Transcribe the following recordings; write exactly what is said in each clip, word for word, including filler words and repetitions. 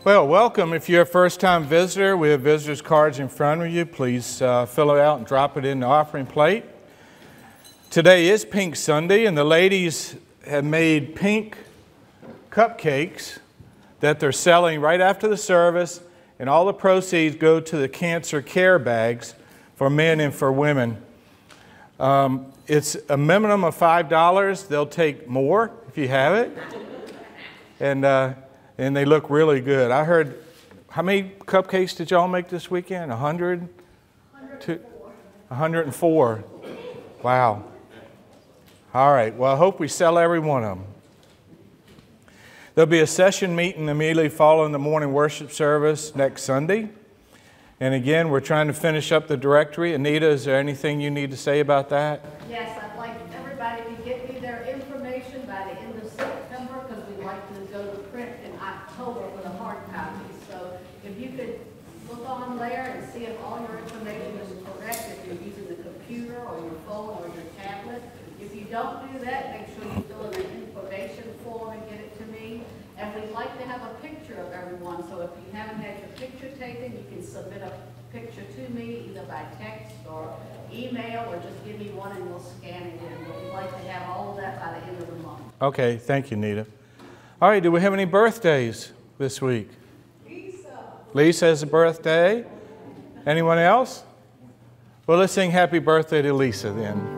Well, welcome. If you're a first-time visitor, we have visitors' cards in front of you. Please uh, fill it out and drop it in the offering plate. Today is Pink Sunday, and the ladies have made pink cupcakes that they're selling right after the service, and all the proceeds go to the cancer care bags for men and for women. Um, it's a minimum of five dollars. They'll take more if you have it. And, uh, and they look really good. I heard, how many cupcakes did y'all make this weekend? A hundred? one hundred four. one hundred four. Wow. All right. Well, I hope we sell every one of them. There'll be a session meeting immediately following the morning worship service next Sunday. And again, we're trying to finish up the directory. Anita, is there anything you need to say about that? Yes, I'd like everybody to get me their information by the end of September, because we'd like to go to print in October for the hard copies. So if you could look on there and see if all your information is correct, if you're using the computer or your phone or your tablet. If you don't do that, make sure you fill in the information form and get it to me. And we'd like to have a picture of everyone, so if you haven't had your picture taken, you can submit a picture to me, either by text or email, or just give me one and we'll scan it in. But we'd like to have all of that by the end of the month. Okay, thank you, Nita. All right, do we have any birthdays this week? Lisa. Lisa has a birthday. Anyone else? Well, let's sing happy birthday to Lisa then.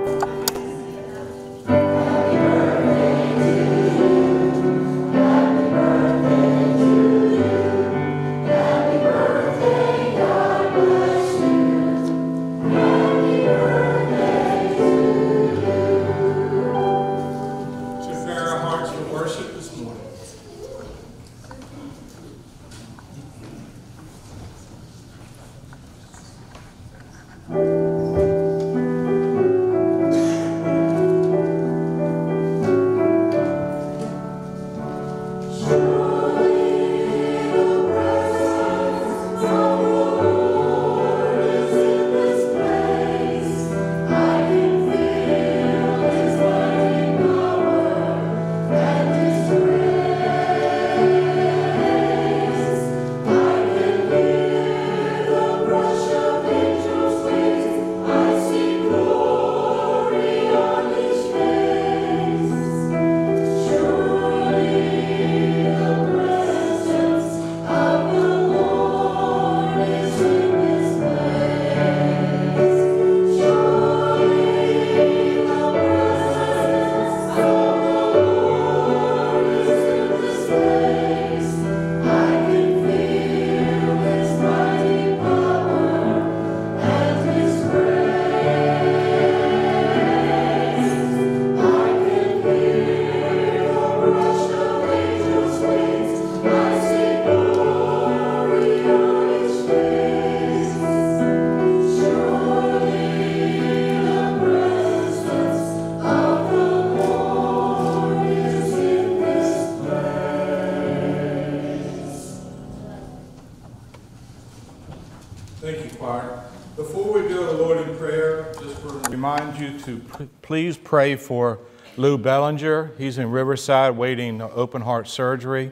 Please pray for Lou Bellinger. He's in Riverside waiting open heart surgery.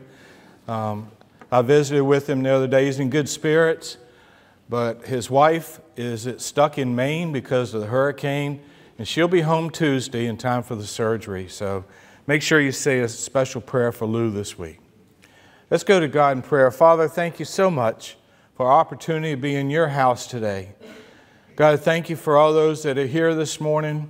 Um, I visited with him the other day. He's in good spirits, but his wife is stuck in Maine because of the hurricane, and she'll be home Tuesday in time for the surgery. So make sure you say a special prayer for Lou this week. Let's go to God in prayer. Father, thank you so much for our opportunity to be in your house today. God, thank you for all those that are here this morning.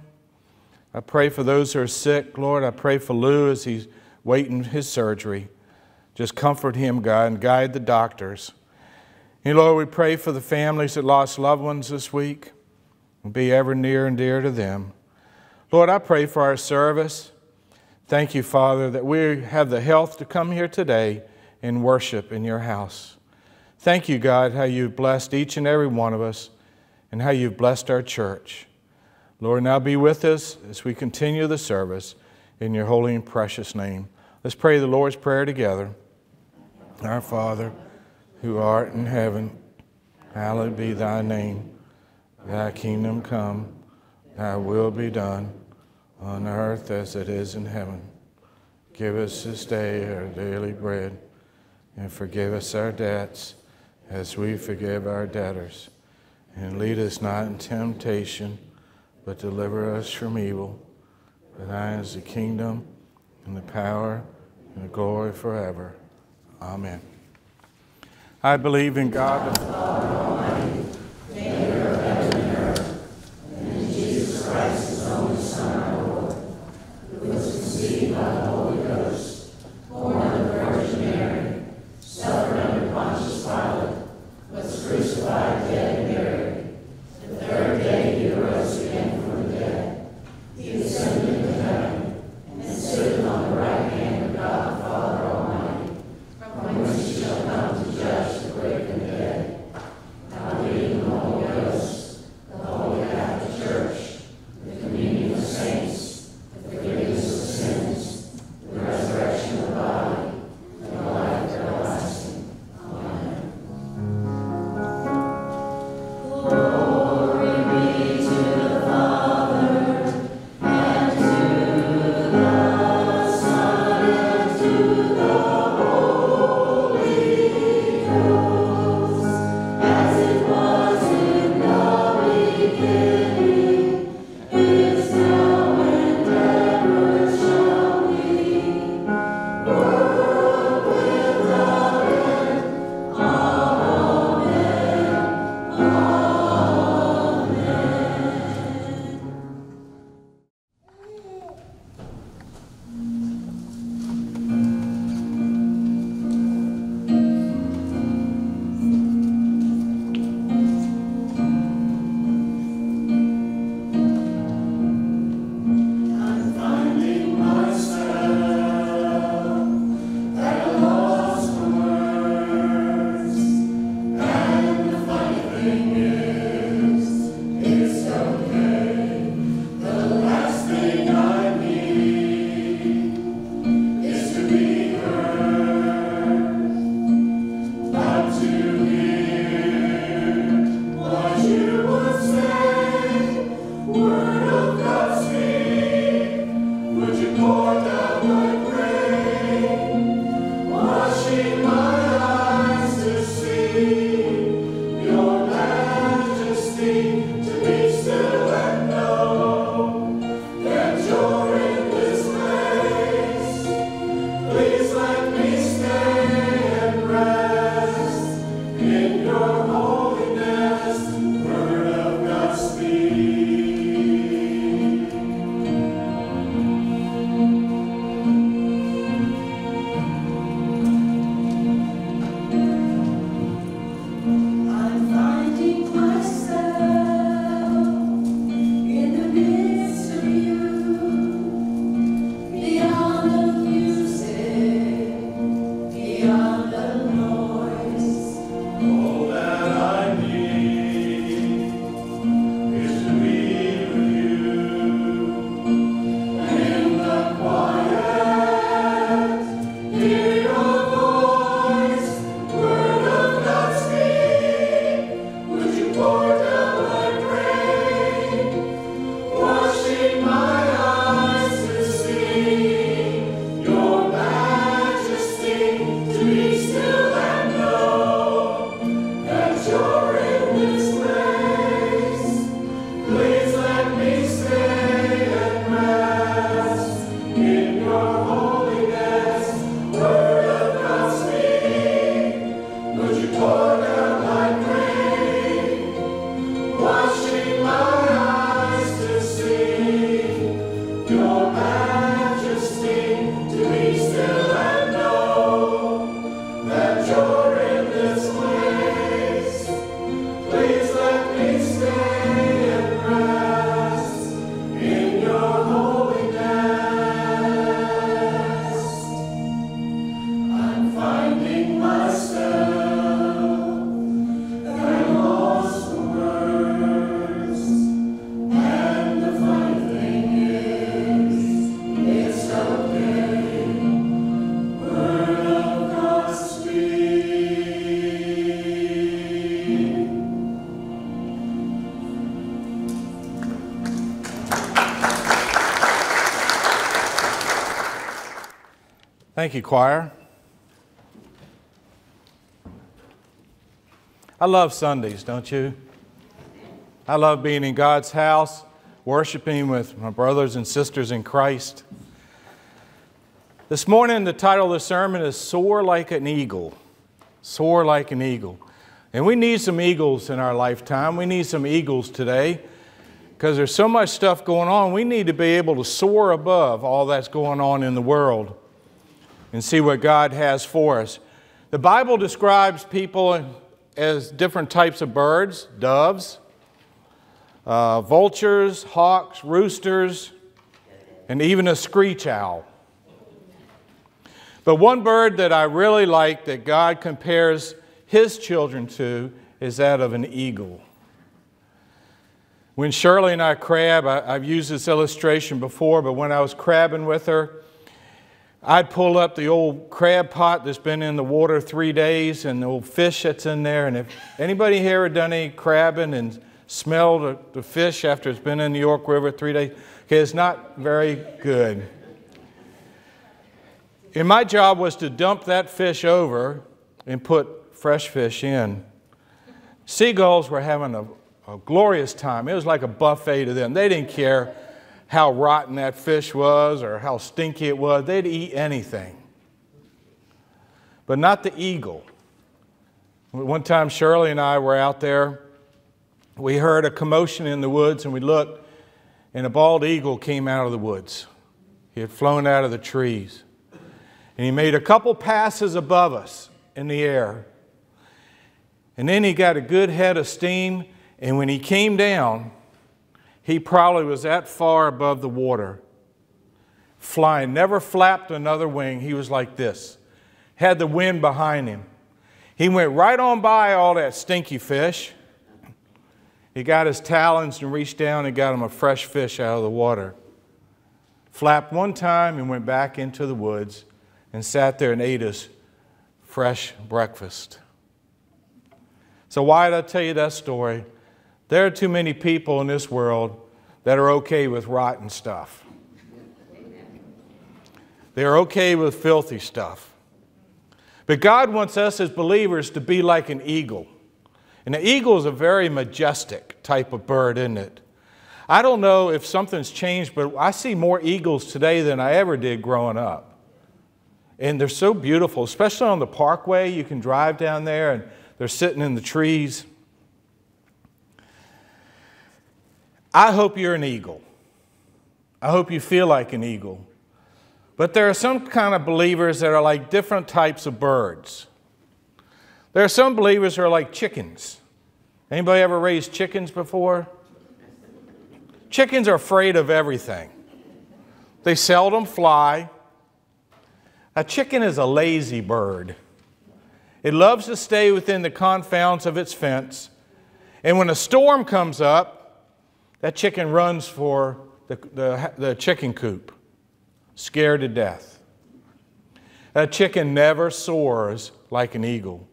I pray for those who are sick, Lord. I pray for Lou as he's waiting his surgery. Just comfort him, God, and guide the doctors. And Lord, we pray for the families that lost loved ones this week. And be ever near and dear to them. Lord, I pray for our service. Thank you, Father, that we have the health to come here today and worship in your house. Thank you, God, how you've blessed each and every one of us and how you've blessed our church. Lord, now be with us as we continue the service in your holy and precious name. Let's pray the Lord's Prayer together. Our Father, who art in heaven, hallowed be thy name. Thy kingdom come, thy will be done, on earth as it is in heaven. Give us this day our daily bread, and forgive us our debts as we forgive our debtors. And lead us not in temptation, but deliver us from evil. For thine is the kingdom, and the power, and the glory forever. Amen. I believe in God the Father Almighty, maker of heaven and earth, and in Jesus Christ, his only Son, our Lord, who was conceived by the Holy Ghost, born of the Virgin Mary, suffered under Pontius Pilate, was crucified, dead, and buried. The third day he arose again from the dead. He ascended into heaven, and sitteth on the right hand of God the Father Almighty, from whence he shall come to judge the quick and the dead. I believe in the Holy Ghost, the Holy Catholic Church, the communion of saints, the forgiveness of sins, the resurrection of the body, and the life everlasting. Amen. Glory be to the Father, and to the Son, and to the Holy Ghost, as it was in the beginning, is now, and ever shall be, world without end. Amen. I'm finding myself at a loss for words, and the funny thing is, it's okay. The last thing I need is to be heard, not to hear what you would say. Word of God speak, would you pour down my grain, washing my eyes to see your majesty, to be still and know that you're in this place. Please let me stay and rest in your holiness. Word of God speak. I'm finding myself in the midst of you, beyond the music, beyond the noise. All that I need is to be with you. In the quiet, hear your voice. Word of God speak, would you pour down my grain, washing my eyes to see your majesty, to be still and know that you're in this place. Please let me stay and rest in your holiness. Word of God speak, would you pour down my grain, washing my eyes to see your majesty, to be still and know that you're in this place. Please let me stay and rest in your holiness. I'm finding myself at a loss for words, and the funny thing is, it's okay. Word of God speak. Thank you, choir. I love Sundays, don't you? I love being in God's house, worshiping with my brothers and sisters in Christ. This morning, the title of the sermon is Soar Like an Eagle. Soar like an eagle. And we need some eagles in our lifetime. We need some eagles today because there's so much stuff going on. We need to be able to soar above all that's going on in the world and see what God has for us. The Bible describes people as different types of birds, doves, uh, vultures, hawks, roosters, and even a screech owl. But one bird that I really like that God compares His children to is that of an eagle. When Shirley and I crab, I, I've used this illustration before, but when I was crabbing with her, I'd pull up the old crab pot that's been in the water three days and the old fish that's in there. And if anybody here had done any crabbing and smelled the, the fish after it's been in the York River three days, okay, it's not very good. And my job was to dump that fish over and put fresh fish in. Seagulls were having a, a glorious time. It was like a buffet to them. They didn't care how rotten that fish was or how stinky it was. They'd eat anything. But not the eagle. One time Shirley and I were out there. We heard a commotion in the woods and we looked and a bald eagle came out of the woods. He had flown out of the trees. And he made a couple passes above us in the air. And then he got a good head of steam, and when he came down, he probably was that far above the water, flying, never flapped another wing. He was like this, had the wind behind him. He went right on by all that stinky fish. He got his talons and reached down and got him a fresh fish out of the water. Flapped one time and went back into the woods and sat there and ate his fresh breakfast. So why did I tell you that story? There are too many people in this world that are okay with rotten stuff. They're okay with filthy stuff. But God wants us as believers to be like an eagle. And the eagle is a very majestic type of bird, isn't it? I don't know if something's changed, but I see more eagles today than I ever did growing up. And they're so beautiful, especially on the parkway. You can drive down there and they're sitting in the trees. I hope you're an eagle. I hope you feel like an eagle. But there are some kind of believers that are like different types of birds. There are some believers who are like chickens. Anybody ever raised chickens before? Chickens are afraid of everything. They seldom fly. A chicken is a lazy bird. It loves to stay within the confounds of its fence. And when a storm comes up, that chicken runs for the, the, the chicken coop, scared to death. A chicken never soars like an eagle.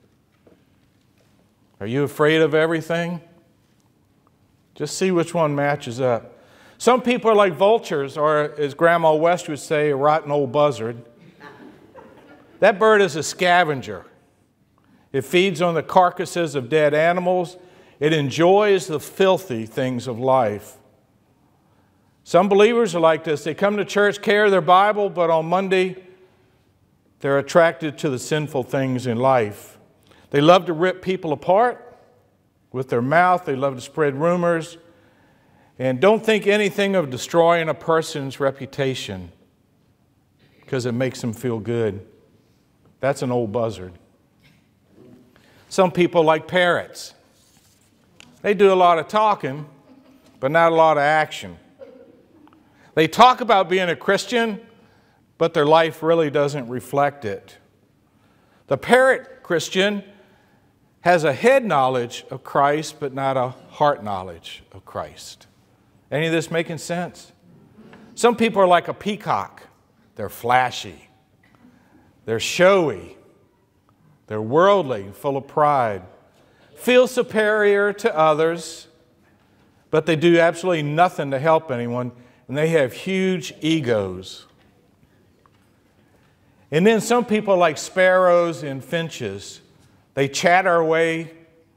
Are you afraid of everything? Just see which one matches up. Some people are like vultures, or as Grandma West would say, a rotten old buzzard. That bird is a scavenger. It feeds on the carcasses of dead animals. It enjoys the filthy things of life. Some believers are like this. They come to church, carry their Bible, but on Monday, they're attracted to the sinful things in life. They love to rip people apart with their mouth. They love to spread rumors. And don't think anything of destroying a person's reputation because it makes them feel good. That's an old buzzard. Some people like parrots. They do a lot of talking, but not a lot of action. They talk about being a Christian, but their life really doesn't reflect it. The parrot Christian has a head knowledge of Christ, but not a heart knowledge of Christ. Any of this making sense? Some people are like a peacock. They're flashy. They're showy. They're worldly, full of pride. Feel superior to others, but they do absolutely nothing to help anyone, and they have huge egos. And then some people are like sparrows and finches. They chatter away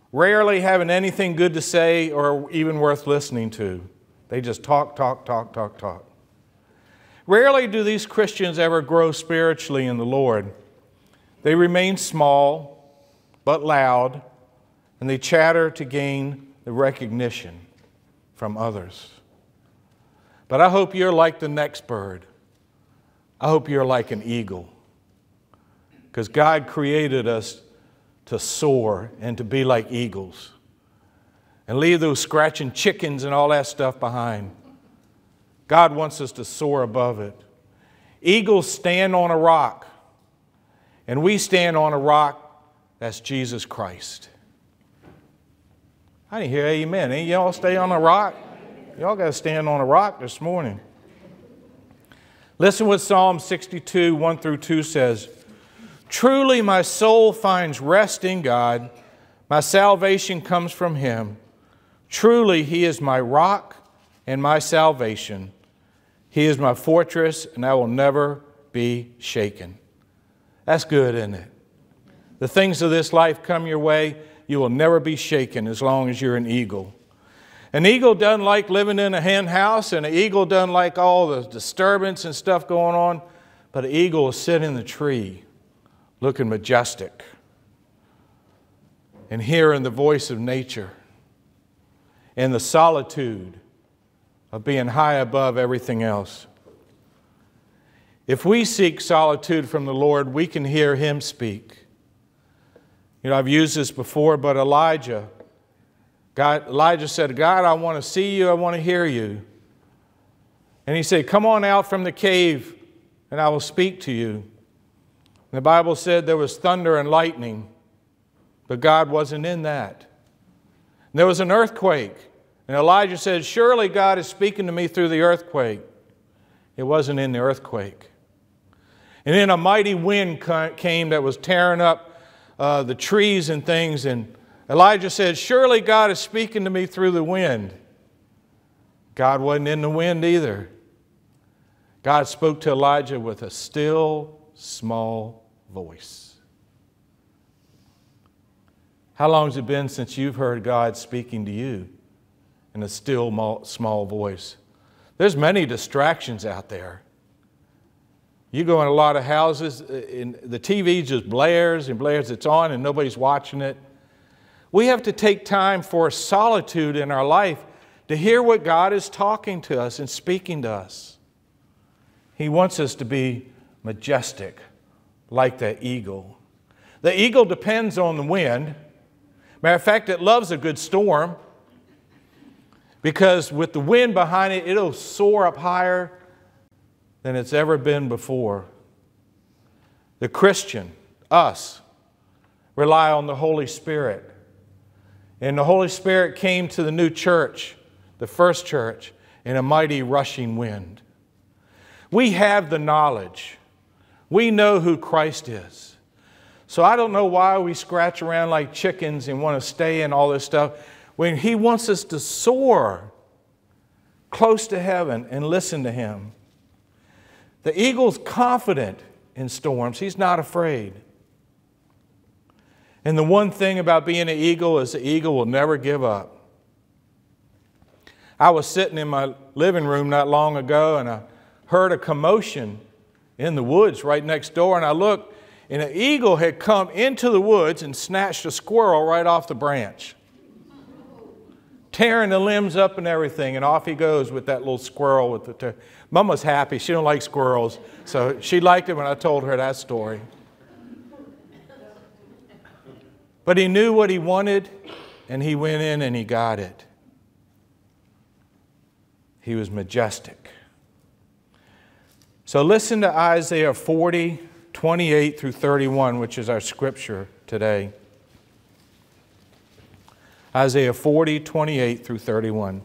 rarely having anything good to say or even worth listening to. They just talk, talk, talk, talk, talk. Rarely do these Christians ever grow spiritually in the Lord. They remain small but loud, and they chatter to gain the recognition from others. But I hope you're like the next bird. I hope you're like an eagle. Because God created us to soar and to be like eagles. And leave those scratching chickens and all that stuff behind. God wants us to soar above it. Eagles stand on a rock. And we stand on a rock that's Jesus Christ. I didn't hear amen. Ain't y'all stay on a rock? Y'all got to stand on a rock this morning. Listen what Psalm sixty-two, one through two says. Truly my soul finds rest in God. My salvation comes from Him. Truly He is my rock and my salvation. He is my fortress, and I will never be shaken. That's good, isn't it? The things of this life come your way, you will never be shaken as long as you're an eagle. An eagle doesn't like living in a hen house, and an eagle doesn't like all the disturbance and stuff going on, but an eagle will sit in the tree looking majestic and hearing the voice of nature and the solitude of being high above everything else. If we seek solitude from the Lord, we can hear Him speak. You know, I've used this before, but Elijah, God, Elijah said, God, I want to see you, I want to hear you. And he said, come on out from the cave and I will speak to you. And the Bible said there was thunder and lightning, but God wasn't in that. And there was an earthquake. And Elijah said, surely God is speaking to me through the earthquake. It wasn't in the earthquake. And then a mighty wind came that was tearing up uh, the trees and things. And Elijah said, surely God is speaking to me through the wind. God wasn't in the wind either. God spoke to Elijah with a still, small voice. How long has it been since you've heard God speaking to you in a still, small voice? There's many distractions out there. You go in a lot of houses, and the T V just blares and blares. It's on and nobody's watching it. We have to take time for solitude in our life to hear what God is talking to us and speaking to us. He wants us to be majestic, like that eagle. The eagle depends on the wind. Matter of fact, it loves a good storm because with the wind behind it, it'll soar up higher than it's ever been before. The Christian, us, rely on the Holy Spirit. And the Holy Spirit came to the new church, the first church, in a mighty rushing wind. We have the knowledge. We know who Christ is. So I don't know why we scratch around like chickens and want to stay in all this stuff when He wants us to soar close to heaven and listen to Him. The eagle's confident in storms. He's not afraid. And the one thing about being an eagle is the eagle will never give up. I was sitting in my living room not long ago and I heard a commotion in the woods right next door, and I looked, and an eagle had come into the woods and snatched a squirrel right off the branch, tearing the limbs up and everything, and off he goes with that little squirrel. With the ter- Mama's happy. She don't like squirrels, so she liked it when I told her that story. But he knew what he wanted, and he went in and he got it. He was majestic. So listen to Isaiah forty, twenty-eight through thirty-one, which is our scripture today. Isaiah forty, twenty-eight through thirty-one.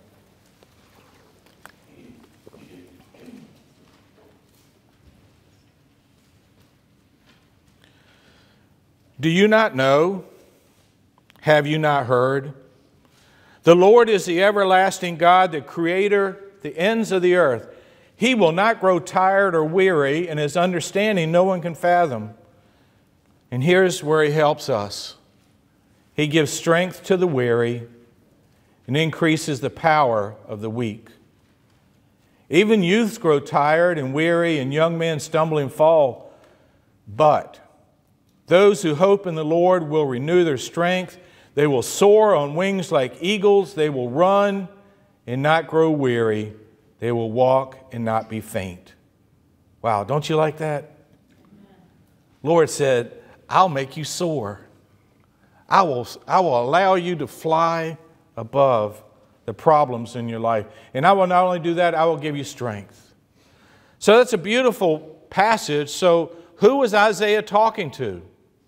Do you not know? Have you not heard? The Lord is the everlasting God, the Creator, the ends of the earth. He will not grow tired or weary, and His understanding no one can fathom. And here's where He helps us. He gives strength to the weary and increases the power of the weak. Even youths grow tired and weary, and young men stumble and fall. But those who hope in the Lord will renew their strength. They will soar on wings like eagles. They will run and not grow weary. They will walk and not be faint. Wow, don't you like that? Lord said, I'll make you soar. I will, I will allow you to fly above the problems in your life. And I will not only do that, I will give you strength. So that's a beautiful passage. So who was Isaiah talking to?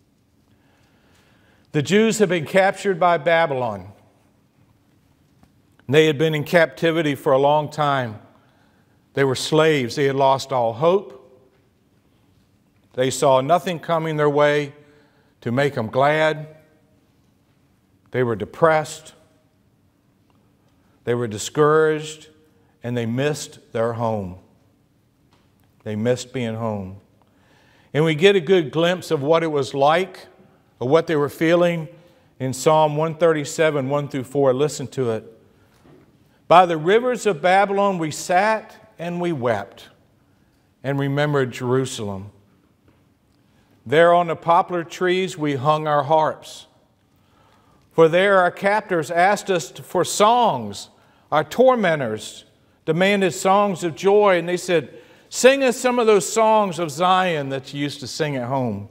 The Jews had been captured by Babylon. They had been in captivity for a long time. They were slaves. They had lost all hope. They saw nothing coming their way to make them glad. They were depressed. They were discouraged, and they missed their home. They missed being home. And we get a good glimpse of what it was like, of what they were feeling in Psalm one thirty-seven, one through four. Listen to it. By the rivers of Babylon we sat and we wept and remembered Jerusalem. There on the poplar trees we hung our harps. For there our captors asked us for songs. Our tormentors demanded songs of joy, and they said, sing us some of those songs of Zion that you used to sing at home.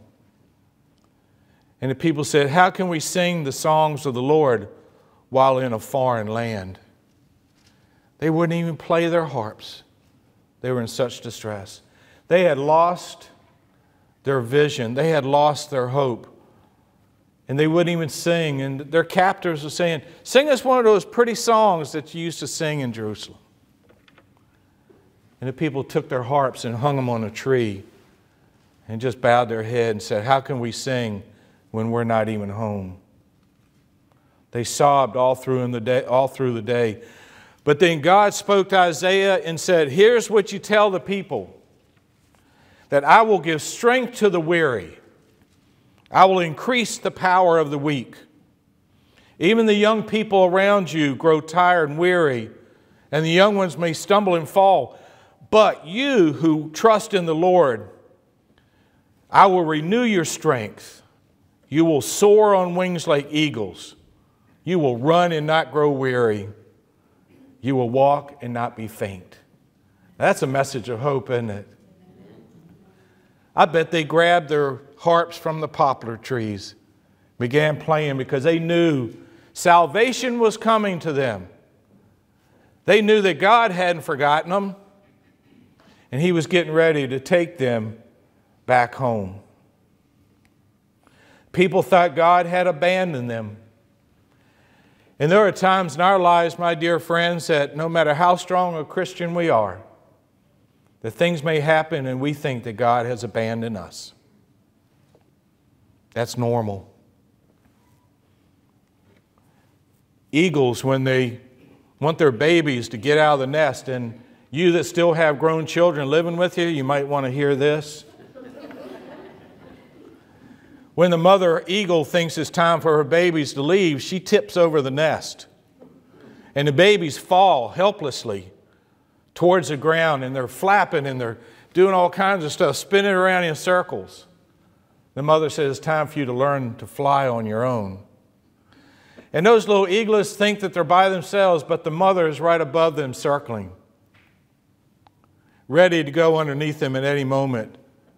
And the people said, how can we sing the songs of the Lord while in a foreign land? They wouldn't even play their harps. They were in such distress. They had lost their vision. They had lost their hope. And they wouldn't even sing. And their captors were saying, sing us one of those pretty songs that you used to sing in Jerusalem. And the people took their harps and hung them on a tree and just bowed their head and said, how can we sing when we're not even home? They sobbed all through, in the day, all through the day. But then God spoke to Isaiah and said, here's what you tell the people, that I will give strength to the weary. I will increase the power of the weak. Even the young people around you grow tired and weary, and the young ones may stumble and fall. But you who trust in the Lord, I will renew your strength. You will soar on wings like eagles. You will run and not grow weary. You will walk and not be faint. That's a message of hope, isn't it? I bet they grabbed their harps from the poplar trees, began playing because they knew salvation was coming to them. They knew that God hadn't forgotten them, and He was getting ready to take them back home. People thought God had abandoned them. And there are times in our lives, my dear friends, that no matter how strong a Christian we are, that things may happen and we think that God has abandoned us. That's normal. Eagles, when they want their babies to get out of the nest, and you that still have grown children living with you, you might want to hear this. When the mother eagle thinks it's time for her babies to leave, she tips over the nest. And the babies fall helplessly towards the ground, and they're flapping and they're doing all kinds of stuff, spinning around in circles. The mother says, it's time for you to learn to fly on your own. And those little eaglets think that they're by themselves, but the mother is right above them circling, ready to go underneath them at any moment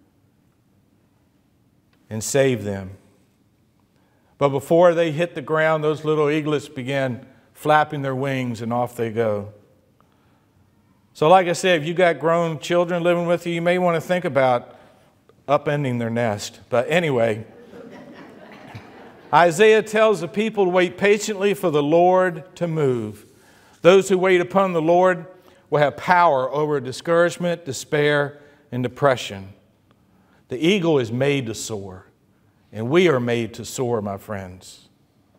and save them. But before they hit the ground, those little eaglets began flapping their wings, and off they go. So like I said, if you got grown children living with you, you may want to think about upending their nest. But anyway, Isaiah tells the people to wait patiently for the Lord to move. Those who wait upon the Lord will have power over discouragement, despair, and depression. The eagle is made to soar, and we are made to soar, my friends.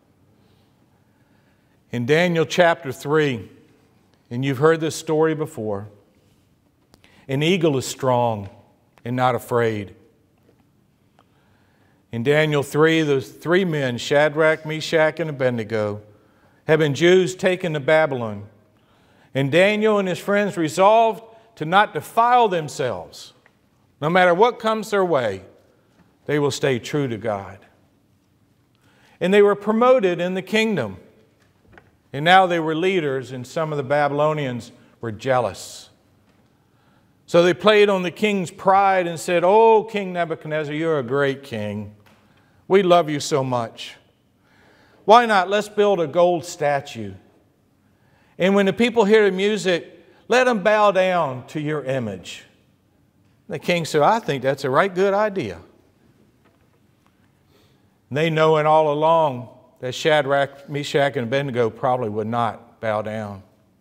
In Daniel chapter three, and you've heard this story before, an eagle is strong and not afraid. In Daniel three, those three men, Shadrach, Meshach, and Abednego, had been Jews taken to Babylon. And Daniel and his friends resolved to not defile themselves. No matter what comes their way, they will stay true to God. And they were promoted in the kingdom. And now they were leaders, and some of the Babylonians were jealous. So they played on the king's pride and said, "Oh, King Nebuchadnezzar, you're a great king. We love you so much. Why not? Let's build a gold statue. And when the people hear the music, let them bow down to your image." The king said, "I think that's a right good idea." And they knowing all along that Shadrach, Meshach, and Abednego probably would not bow down.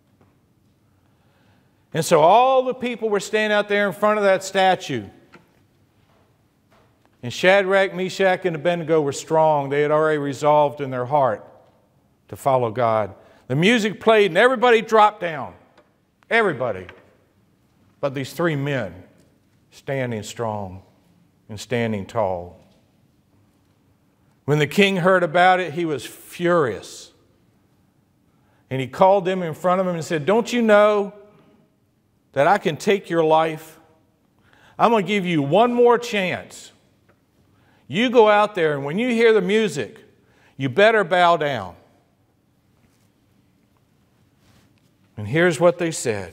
And so all the people were standing out there in front of that statue. And Shadrach, Meshach, and Abednego were strong. They had already resolved in their heart to follow God. The music played and everybody dropped down. Everybody. But these three men standing strong and standing tall. When the king heard about it, he was furious. And he called them in front of him and said, "Don't you know that I can take your life? I'm going to give you one more chance. You go out there, and when you hear the music, you better bow down." And here's what they said.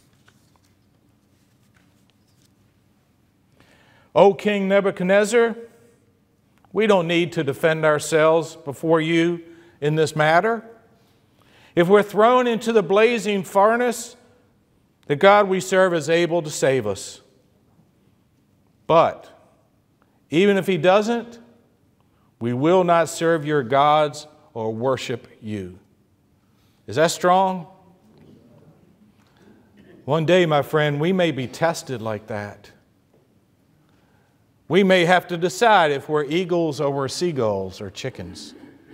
"O King Nebuchadnezzar, we don't need to defend ourselves before you in this matter. If we're thrown into the blazing furnace, the God we serve is able to save us. But even if he doesn't, we will not serve your gods or worship you." Is that strong? One day, my friend, we may be tested like that. We may have to decide if we're eagles or we're seagulls or chickens.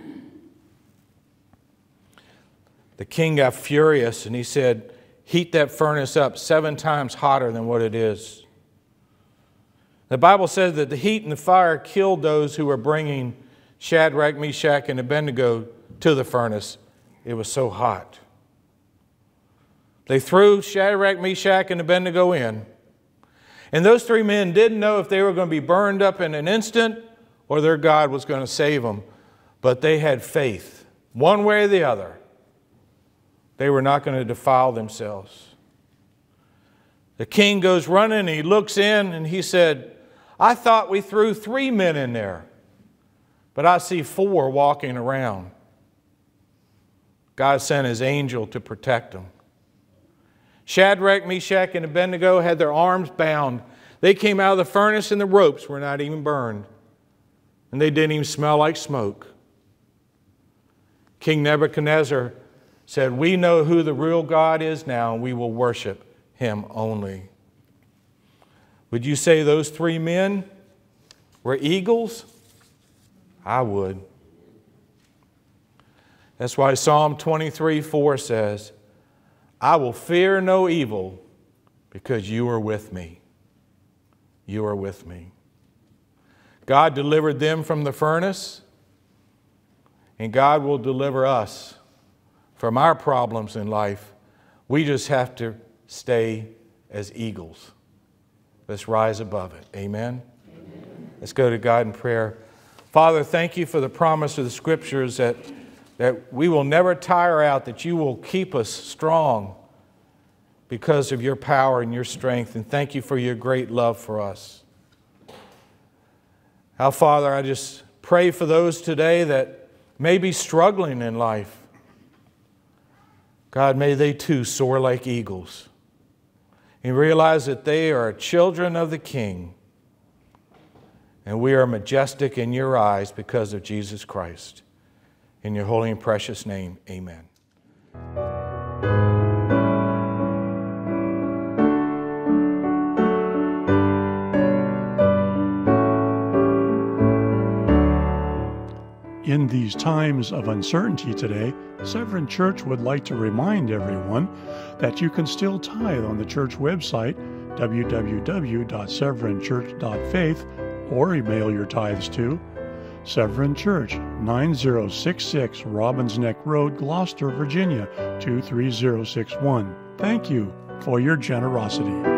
The king got furious and he said, "Heat that furnace up seven times hotter than what it is." The Bible says that the heat and the fire killed those who were bringing Shadrach, Meshach, and Abednego to the furnace. It was so hot. They threw Shadrach, Meshach, and Abednego in. And those three men didn't know if they were going to be burned up in an instant or their God was going to save them. But they had faith, one way or the other. They were not going to defile themselves. The king goes running and he looks in and he said, "I thought we threw three men in there, but I see four walking around." God sent his angel to protect them. Shadrach, Meshach, and Abednego had their arms bound. They came out of the furnace and the ropes were not even burned. And they didn't even smell like smoke. King Nebuchadnezzar said, "We know who the real God is now, and we will worship him only." Would you say those three men were eagles? I would. That's why Psalm twenty-three four says, "I will fear no evil because you are with me." You are with me. God delivered them from the furnace, and God will deliver us from our problems in life. We just have to stay as eagles. Let's rise above it. Amen? Amen. Let's go to God in prayer. Father, thank you for the promise of the Scriptures that, that we will never tire out, that you will keep us strong because of your power and your strength. And thank you for your great love for us. Now, Father, I just pray for those today that may be struggling in life. God, may they too soar like eagles and realize that they are children of the King. And we are majestic in your eyes because of Jesus Christ. In your holy and precious name, amen. In these times of uncertainty today, Severn Church would like to remind everyone that you can still tithe on the church website, w w w dot severn church dot faith, or email your tithes to Severn Church, nine zero six six Robbins Neck Road, Gloucester, Virginia, two three zero six one. Thank you for your generosity.